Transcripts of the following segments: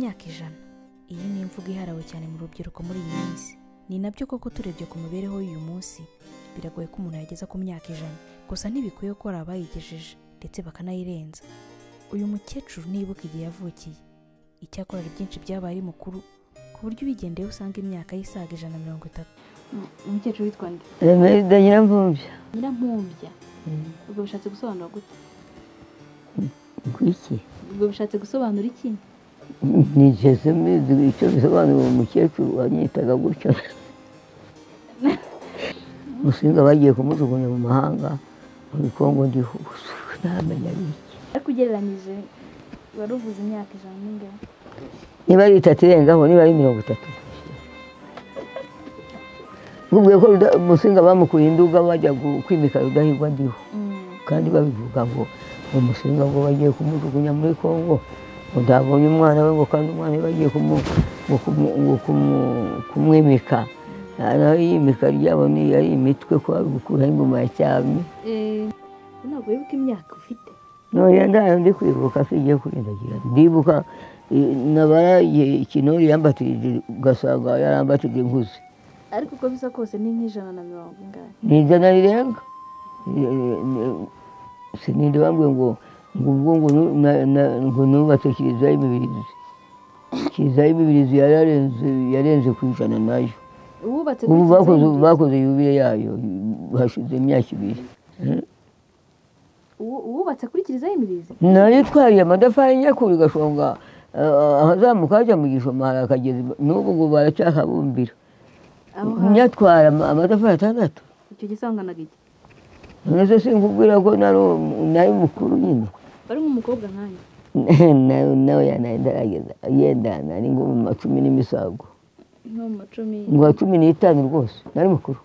imyaka 100 iyi ni imvugo iharawe cyane mu rubyiruko muri iyi minsi. Ni nabyo koko turebye ku mibereho y'uyu munsi biragoye ko umuntu yageza ku myaka 100, gusa ntibikwiye ko abayigejeje ndetse bakanayirenza. Uyu mukecuru nibuka igihe yavukiye, icyakora byinshi byabaye ari mukuru ku buryo ubigendeye usanga imyaka yisaga 130. Umukecuru witwa nde? Remerida Nyirampumbya. Nyirampumbya. Ubwo bishatse gusobanura gute? Iki? Ubwo bishatse gusobanura iki? Ni Jesemizi icyo bisobanura umukecuru wanyitaga gutyo. Musinga bagiye kumujugunya mu mahanga muri Kongo ndiho ntamenya iki. Ariko ugereranyije waruvuze imyaka 100 n'ingahe? Niba ari 3 irengaho, niba ari 30. Ubwo ko Musinga bamukuye induga bajya kwimika Rudahigwa ndiho. Kandi babivuga ngo Musinga ngo bagiye kumujugunya muri Kongo. Ndabonye umwana we ngo kandi umwana bagiye kumwimika. Yimika ryabo ni yari imitwe ko ari gukura ingoma ya cyami. Ntabwo wibuka imyaka ufite? No, yanda ndi kwibuka sigiye kurindagira. Ndibuka nabaraye ikinori yambatije ugasanga yarambatije inkuzi. Ariko uko bisa kose ni nk'ijana na 100 ingahe? Ni ijana rirenga. Sininde bambwe ngo nubatse kiliziya y'imibirizi. Kiliziya y'imibirizi yarenze ku ijana nayo. Ububatse bakoze yubile yayo hashize imyaka 2. Ububatse kuri kiliziya y'imibirizi? Nayo twariye amadafari nyakuri gashonga ahazamuka ajya mu Gishoma harakageze n'ubu ngo baracyahabumbira. Nyatwara amadafari 6. Icyo gisanganaga iki? Nese sinkubwira ko nari mukuru nyine. Bari nk'umukobwa nkanye? Nawe yanaendelageza yendana ni ngo mu 10 n'imisago. No mu 10. Ngo 15 rwose nari mukuru.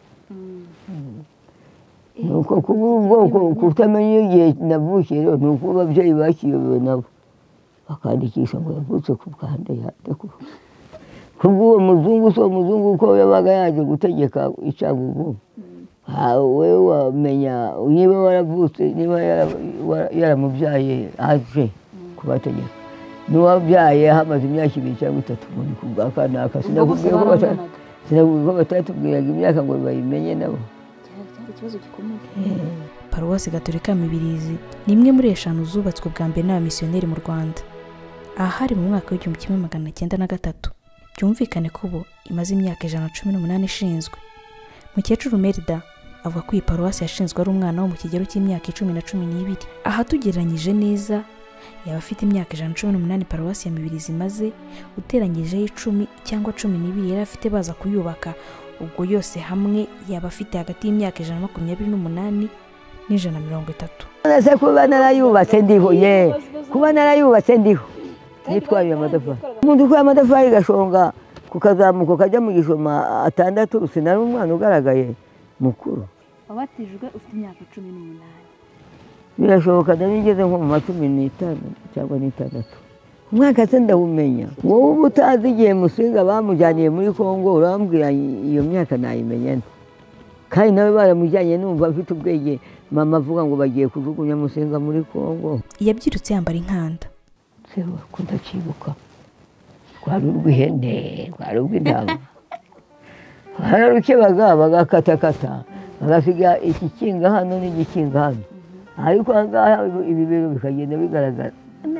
Nuko kubwo kutamenya igihe navukiye rero nuko ababyeyi bakiyobewe nabo bakandikisha ngo yavutse ku Bwanda yate kubwo muzungu so muzungu ko yabaga yaje gutegeka icagugu. Wewe wamenya niba waravutse niba yaramubyaye aje kubategeka. Niwabyaye hamaze imyaka 2 cyangwa 3 muri kubwa kana akasinakubwiye ko batatubwiraga imyaka ngo bayimenye nabo. Ikibazo gikomeye. Paruwasi Gatolika Mibirizi ni imwe muri 5 zubatswe bwa mbere n'abamisiyoneri mu Rwanda. Aha hari mu mwaka w'1903. Byumvikane ko ubu imaze imyaka 118 ishinzwe. Mukecuru Merida avuga ko iyi paruwasi yashinzwe ari umwana wo mu kigero cy'imyaka 10 na 12. Aha tugereranyije neza yaba afite imyaka 118 paruwasi ya Mibirizi maze uteranyije 10 cyangwa 12 yari afite baza kuyubaka. Ubwo yose hamwe yaba afite hagati y'imyaka 128 n'130. Nase kuba narayubatse ndiho ye. Kuba narayubatse ndiho. Nitwariye amadafari. Umuntu kwa amadafari gashonga kukazamuko kajya mu Gishoma 6 sinari umwana ugaragaye mukuru. Wabatijwe ufite imyaka 18. Birashoboka nigeze nko mu 15 cyangwa 6. Umwaka se ndawumenya. Wowe utazi igihe Musinga bamujyaniye muri Kongo urambwira iyo myaka nayimenye. Kandi nawe baramujyanye numva afite ubwenge. Mama avuga ngo bagiye kujugunya Musinga muri Kongo. Yabyirutse yambara inkanda. Sewa kundacibuka. Kwari urw'ihene, kwari urw'intama. Hararuke bagakatakata. Bagasiga ikikinga hano n'igikinga hano. Ariko ngaha ibibero bikagenda bigaragara.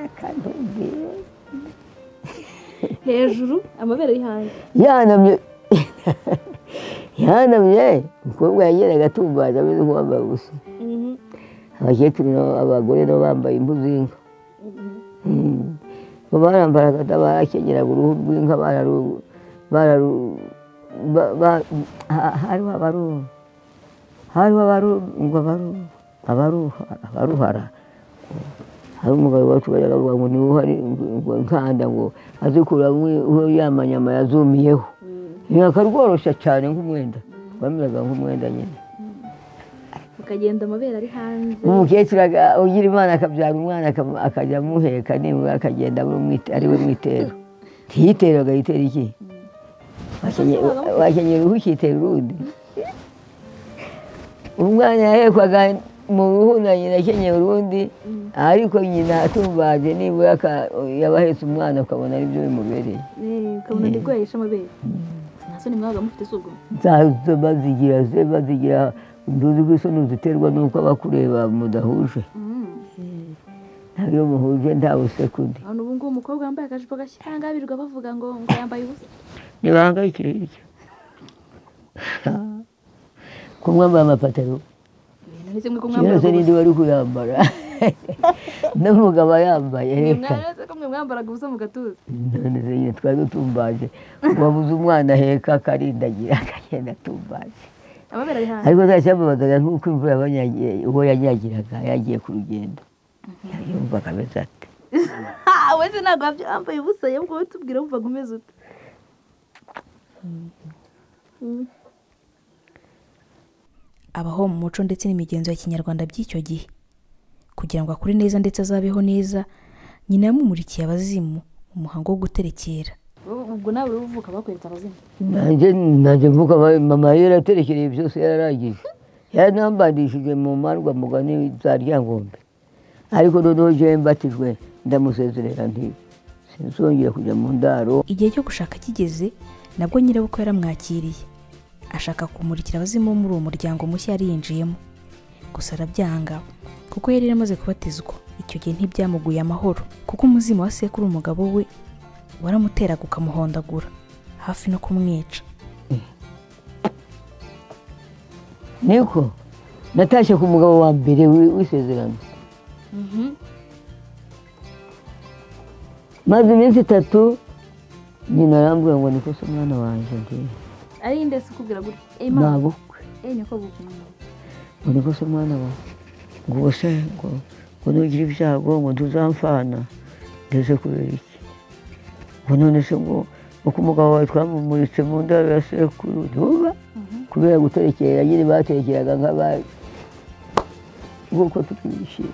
Hejuru amabere y'ihanga. Yanamye umukobwa yageraga atumbaza ameze nk'uwambaye ubusa. Abakecuru abagore nabo bambaye impu z'inka. Barambaraga barakenyeraga uruhu rw'inka abaruhara. Hari umugabo wacu bayaga ngo ni uhari ngo nkanda ngo azikura yamanyama yazumiyeho. Yakarworosha cyane nk'umwenda. Bamiraga nk'umwenda nyine. Ukagenda amabere ari hanze. Umukecuru ugira Imana akabyara umwana akajya muheka nibwo akagenda ari we mwitero. Ntiyiteraga yitera iki? Wakenyera ukitera urundi. Umwana yahekwaga mu ruhu na nyina akenyeye urundi ariko nyina atumbaje nibura yabahetse umwana ukabona ari byo bimubereye ukabona ndi guhesha amabere nta soni mwabaga mufite si ubwo bazigira nduzi ko isoni ziterwa n'uko abakureba mudahuje ntabwo muhuje ntawe usekundi ubu ngubu umukobwa wambaye akajipo gashyanga birirwa bavuga ngo yambaye ubusa ntibahangayikire iki ko mwambaye amapataro kera se n'indi bari kuyambara n'umugabo yambaye reka ko mwe mwambaraga ubusa mu gatuza none se nyine twari dutumbaje wabuze umwana aheka akarindagira akagenda atumbaje amabere ari hanze ariko zacyamubazaga nk'uko imvura uwo yanyagiraga yagiye ku rugendo yumva akameze ate wese ntabwo wambaye ubusa yabwo wowe tubwira wumvaga umeze ute abaho mu muco ndetse n'imigenzo ya kinyarwanda by'icyo gihe kugira ngo akure neza ndetse azabeho neza nyina yamumurikiye abazimu umuhango wo guterekera ubwo nawe uri uvuka bakweretse abazimu nanjye mvuga mama yaraterekereye byose yararangije yaranambandishije mu mandwa mugani za Ryangombe ariko noneho jewe mbatijwe ndamusezerera nti sinzongera kujya mu ndaro igihe cyo gushaka kigeze nabwo nyirabukwe yaramwakiriye ashaka kumurikira abazimu muri uwo muryango mushya yari yinjiyemo gusa arabyanga kuko yari yaramaze kubatizwa icyo gihe ntibyamuguye amahoro kuko umuzimu wa sekuru umugabo we waramuteraga ukamuhondagura hafi no kumwica niko natashye ku mugabo wa mbere w'isezerano maze iminsi 3 nyina arambwira ngo niko se mwana wanjye ngiye ari inde se ukubwira gutya mabukwe nyoko bukumwe ngo niko se mwana wa ngo se ngo nugira ibyago ngo tuzamfana ndetse kubera iki ngo none se ngo uko umugabo wawe twamumuritse mu ndaro ya sekuru ntuba kubera guterekera nyine baterekeraga nk'abari nk'uko tukishima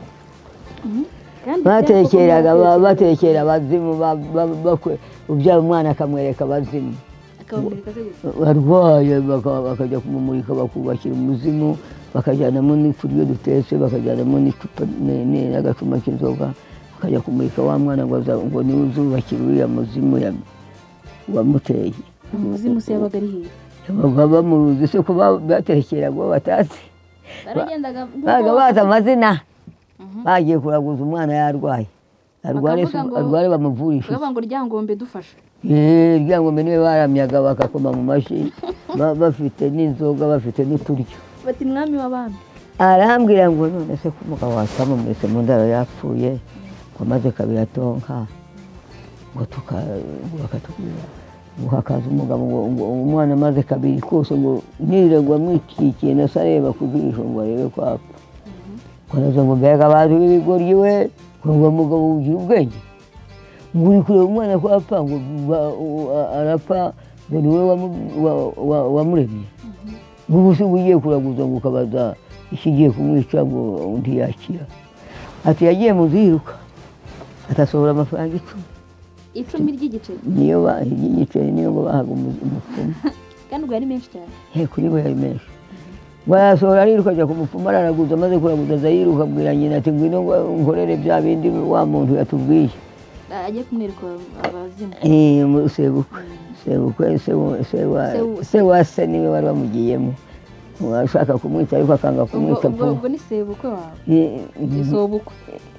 baterekera abazimu ubyara umwana akamwereka abazimu arwaye bakajya kumumurika bakubakira umuzimu bakajyanamo n'uturyo dutetse bakajyanamo n'agacuma k'inzoga bakajya kumurika wa mwana ngo niwe uzubakira uriya muzimu wamuteye umuzimu se yabaga ari hehe yabaga bamuruzi se ko baterekeraga uwo batazi baga bazi amazina bagiye kuraguza umwana yarwaye arware bamuvurisha bavuga ngo Ryangombe dufasha Ryangombe niwe baramyaga bakakoma mu mashi bafite n'inzoga bafite n'uturyo bati mwami w'abami arambwira ngo none se ko umugabo watamumuretse mu ndaro yapfuye ngo maze kabiri atonka ngo bakatubwira ngo hakaza umugabo ngo umwana maze kabiri kose ngo nirirwa amwikikiye na sareba ku jisho ngo arebe ko apfa konaza ngo mbega abantu b'ibigoryi we ngo umugabo ugira ubwenge ngo uri kureba umwana ko apfa ngo arapfa ngo niwe wamuremye ngo ubusi ugiye kuraguza ngo ukabaza ikigiye kumwica ngo ntiyakira ati yagiye mu ziruka atasohora amafaranga 10 ry'igiceri niyo ry'igiceri niyo ngo bahaga umupfumu kandi ubwo yari menshi cyane kuri we yari menshi wasohora ariruka ajya ku mupfumu araraguza maze kuraguza azayiruka abwira nyina ati ngwino nkorere bya bindi wa muntu yatubwiye agiye kumwereka abazimu sebukwe se wa se niwe wari bamugiyemo washaka kumwica ariko akanga kumwica ubwo ni sebukwe wawe isobukwe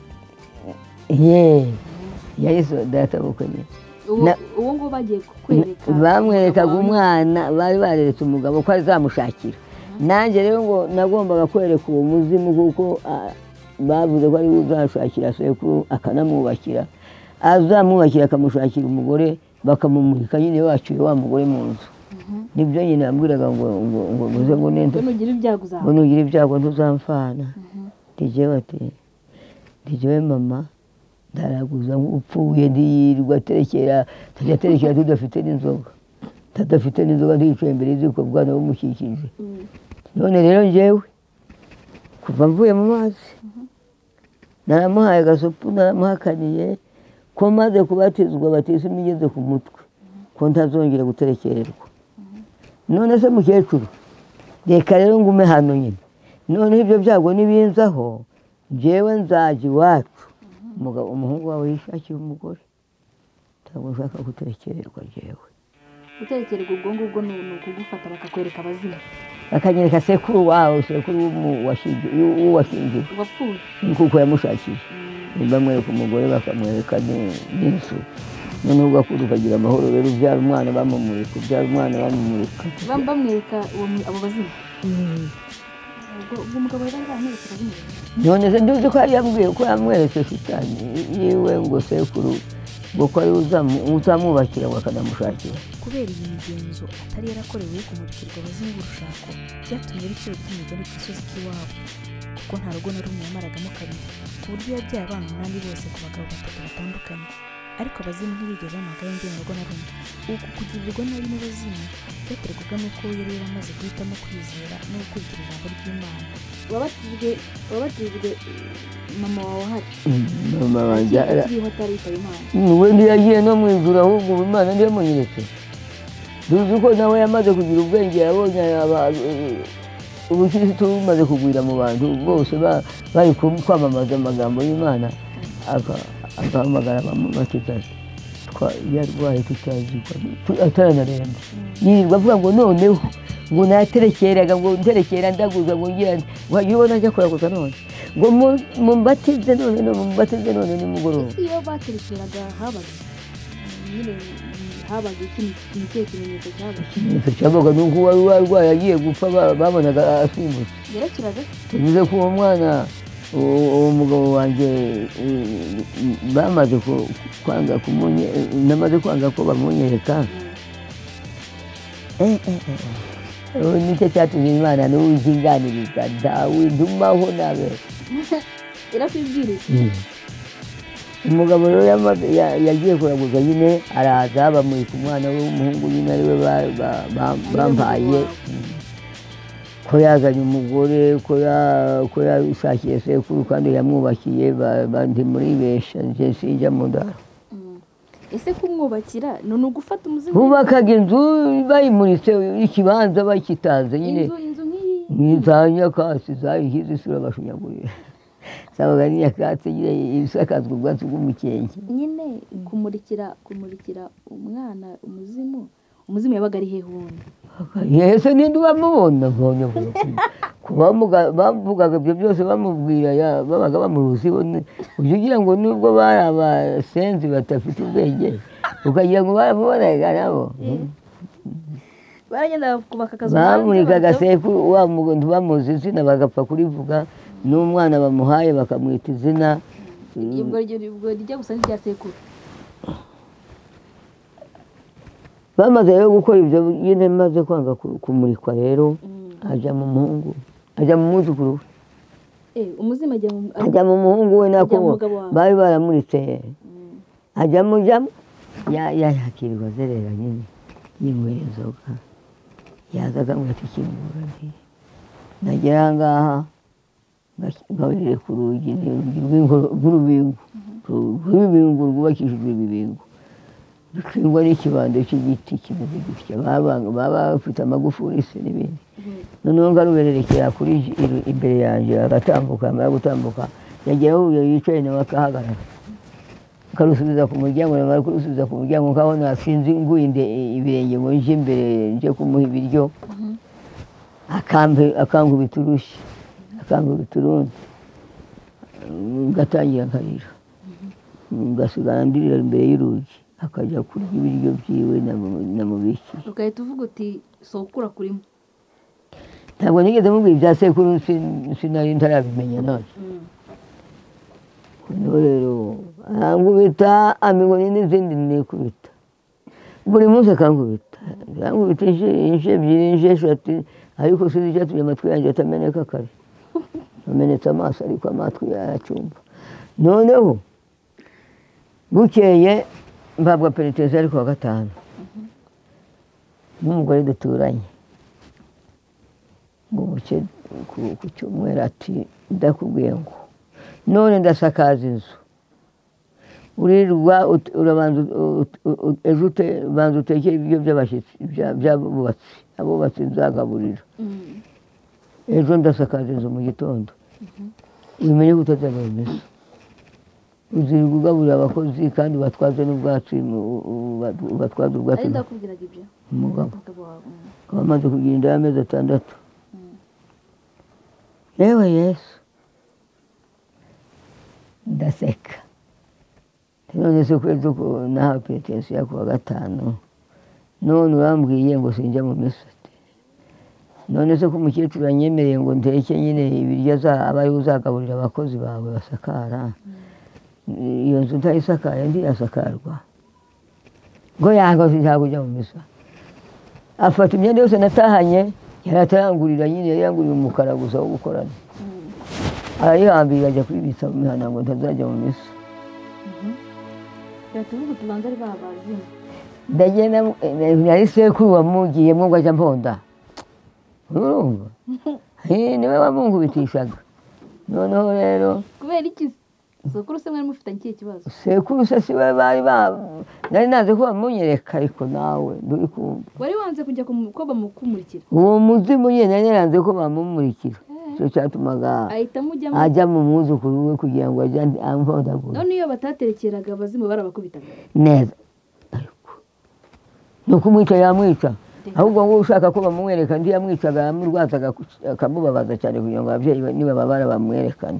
yari data bukwe nyine uwo ngo bagiye kukwereka bamwerekaga umwana bari bareretse umugabo ko azamushakira nanjye rero ngo nagombaga kwereka uwo muzimu kuko bavuze ko ari we uzashakira sekuru akanamwubakira azamwubakira akamushakira umugore bakamumurika nyine baciye wa mugore mu nzu nibyo nyine yambwiraga ngo muze ngo nende ngo nugira ibyago ntuzamfana ndijewe mama ndaraguza nk'upfuye ndiyirwa aterekera tudafite n'inzoga ndicaye imbere y'iziko bwana bumukikije none rero njyewe kuva mvuye mu mazi naramuhaye agasopu naramuhakaniye ko maze kubatizwa batisimu igeze ku mutwe ko ntazongera guterekererwa none se mukecuru reka rero ngume hano nyine noneho ibyo byago nibinzaho njyewe nzajya iwacu umuhungu wawe yishakiye umugore ntabwo nshaka guterekererwa njyewe gutekererwa ubwo ngubwo ni ukugufata bakakwereka abazimu bakanyereka sekuru wawe sekuru w'uwashingiwe wapfuye kuko yamushakiye bamwereka umugore bakamwereka n'inzu noneho ugakura ukagira amahoro rero ubyara umwana bamumurika bamwereka abo bazimu ubwo umugabo yari amwereka abazimu none se nduzi ko yambwiye ko yamweretse shitani yiwe ngo sekuru ngo ko ari uzamwubakira ngo akanamushakira kubera iyi migenzo atari yarakorewe yo kumurikirwa abazimu b'urushako byatumye ibiciro by'imigani ku gasozi k'iwabo kuko nta rugo na rumwe yamaragamo kabiri ku buryo yabyaye abana umunani bose ku bagabo batatu batandukanye ariko abazimu ntibigeze bamagara undi mu rugo na rumwe uku kugirirwa nabi n'abazimu byaterwaga n'uko yari yaramaze guhitamo kwizera no gukurikira ijambo ry'Imana wabatijwe mama wawe ahari mama wanjye akiriho ataritaye Imana we ntiyagiye no mu ijuru ahubwo ubu Imana niyo yamunyeretse duzi ko nawe yamaze kugira ubwenge yabonye ubukirisitu bumaze kugwira mu bantu bose bari kwamamaza amagambo y'Imana agahamagara abamubatizaji yarwaye tutazigwa ataranaremba yirirwa avuga ngo noneho ngo naterekeraga ngo nterekera ndaguza ngo ngira wajya ubona ajya kuraguza none ngo mumbatize none nimugoroba iyo baterekeraga habaga ikihe kimenyetso cyabaga nuko wari warwaye agiye gupfa babonaga asimbutse yarakiraga bivuze ko uwo mwana uwo mugabo wanjye bamaze kwanga ko bamunyereka nicyo cyatumye Imana n'uwizinganiriza dawe ndumaho nabe irakwibwiriza umugabo rero yagiye kuraguza nyine araza bamurika umwana we w'umuhungu nyine ariwe bampaye ko yazanye umugore ko yashakiye sekuru kandi yamwubakiye ntimuribesha njye sinjya mu ndaro ese kumwubakira ni ugufata umuzimu bubakaga inzu bayimuritse ikibanza bakitanze nyine inzu nk'iyi za nyakatsi zayihize isura bashunyagurira sabaga ni nyakatsi nyine ibisakazwa ubwatsi bw'umukenke nyine kumurikira umwana umuzimu yabaga ari hehe wundi yese ninde ubamubona mbonye bavugaga ibyo byose bamubwira babaga bamuruzi ujya ugira ngo nubwo bari abasenzi badafite ubwenge ukagira ngo baramubonaga nabo baragenda kubaka akazu bamurikaga sekuru wa muntu bamuzi izina bagapfa kurivuga n'umwana bamuhaye bakamwita izina ubwo rijya gusa n'irya sekuru bamaze rero gukora ibyo nyine maze kwanga kumurikwa rero ajya mu muhungu ajya mu mwuzukuru umuzimu ajya mu muhungu we nako bari baramuritse ajyamo yakirirwa azerera nyine yinywera inzoga yaza akamwita ikingurane nagera aha ngaha ngahurire ku rugi rw'urubingo rwubakishijwe ibibingo bikingwa n'ikibando cy'igiti kimeze gutya baba bafite amagufuri se n'ibindi noneho ngarubererekera kuri imbere yanjye agatambuka amara gutambuka yagera aho yicaye nawe akahagarara akarusubiza ku muryango namara kurusubiza ku muryango nkabona sinzi nguye ibirenge ngo nje imbere nje kumuha ibiryo akankubita urushyi akankubita urundi ngatangira nkarira ngasigara ndirira imbere y'urugi akajya kurya ibiryo byiwe namubiki ugahita uvuga uti sokura kurimo ntabwo nigeze mubwira ibya sekuru sinari ntarabimenya none rero arankubita amigoni n'izindi nikubita buri munsi akankubita arankubita inshuro ebyiri inshuro eshatu ariko sinzi icyatumye amatwi yanjye atameneka kare amenetse amaso ariko amatwi yaracumba noneho bukeye mbabwa penitensiyari ariko wa gatanu n'umugore duturanye ngo buke ku cyumweru ati ndakubwiye ngo none ndasakaza inzu urirwa urabanza ejo banza utekere ibiryo by'abashyitsi by'abubatsi abubatsi nzagaburira ejo ndasakaje inzu mu gitondo umenye ko utazajya mu misa uzirirwa ugaburira abakozi kandi batwaze n'ubwacu batwaze ubwacu ari ndakubwiraga ibyo umugabo wawe akaba amaze kugira inda y'amezi 6 yewe Yesu ndaseka none se kwezi ko naha petensi ya kuwa 5 none urambwiye ngo sinjya mu misa none se ko umukecuru anyemereye ngo ndeke nyine ibiryo abaye uzagaburira abakozi bawe basakara iyo nzu ntayisakaye ntiyasakarwa ngo yanga sinjya mu misa afata imyenda yose natahanye yaratangurira nyine yangurira umukara gusa wo gukorana arayihambira ajya kwibitsa mu mihana ngo ntazajya mu misa yatuvuga tubanza ari babazima ndagenda nari sekuru wamugiyemo ngo ajya mponda urumva niwe wamungubitishaga noneho rero kubera iki sekuru se mwari mufitanye ikihe kibazo sekuru se siwe bari nari naze ko bamunyereka ariko nawe nduri kumva wari wanze kujya ko bamukumurikira uwo muzimu nyine nari naranze ko bamumurikira cyo cyatumaga ajya mu mwuzukuru we kugira ngo ajye amvondagura none iyo bataterekeraga abazimu barabakubitaga neza ariko nuko umwica yamwica ahubwo ngo ushaka ko bamwereka ndi yamwicaga yamurwazaga akamubabaza cyane kugira ngo ababyeyi niba babara bamwerekane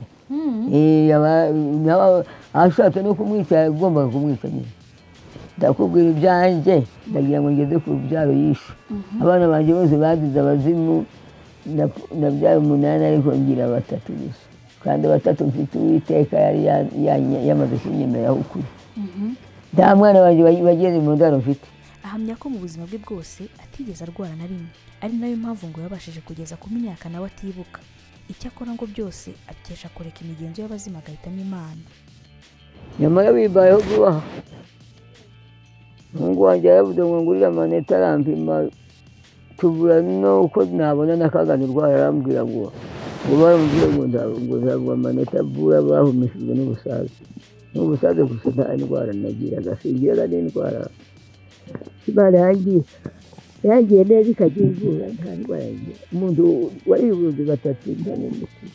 ashatse no kumwica yagombaga kumwica nyine ndakubwira ibyanjye ndagira ngo ngeze ku rubyaro yishe abana banjye bose bagize abazimu nabyaye 8 ariko ngira 3 gusa kandi 3 mfite Uwiteka yari yamaze kunyemereraho ukuri nta mwana wanjye bageze mu ndaro mfite ahamya ko mu buzima bwe bwose atigeze arwara na rimwe ari nayo mpamvu ngo yabashije kugeza ku myaka nawe atibuka icyo akora ngo byose abikesha kureka imigenzo y'abazima agahitamo Imana nyamara bibayeho vuba umuhungu wanjye yaravuze ngo ngurire amanota arampima tubura nuko nabona n'akaganirwa yarambwira ngo baramubwira ngo ntabwo amanota avura bahumishijwe n'ubusaze gusa nta ndwara nagira agasingira n'indwara Imana yagiye neza ikagira ivura nta ndwara yagira umuntu wari ubuzi 3 ndanenduka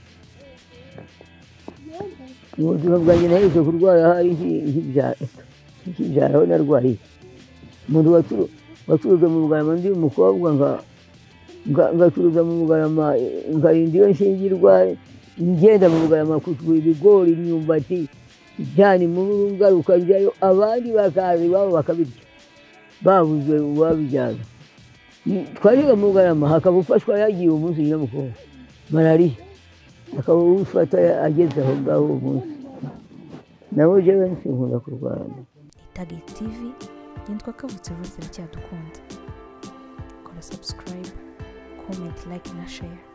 ubuzima bwanjye nahise kurwara hari nk'ibyaro narwariye umuntu wacuruza mu Bugarama ndi umukobwa ngacuruza mu Bugarama ngarinda iyo nshingirwa ngenda mu Bugarama kugura ibigori imyumbati byane mu ngaruka njyayo abandi bakaza iwabo bakabirya babuze uwabijyana twariga mu Bugarama hakaba ufashwa yagiye umunsi nyamukobwa malariya akaba ufata ageze aho ngaho umunsi nawe jewe nsinkunda kurwara Target TV yitwa Kavutse Voice iracyadukunda kora subscribe comment like na share